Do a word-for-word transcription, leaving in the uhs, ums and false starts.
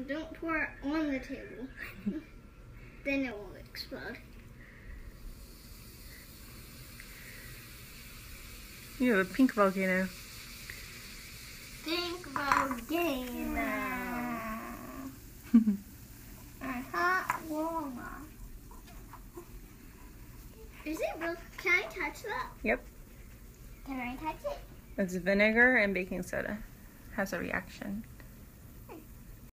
don't pour it on the table. Then it will explode. You have a pink volcano. Pink volcano. A hot warmer. Is it real? Can I touch that? Yep. Can I touch it? It's vinegar and baking soda. Has a reaction.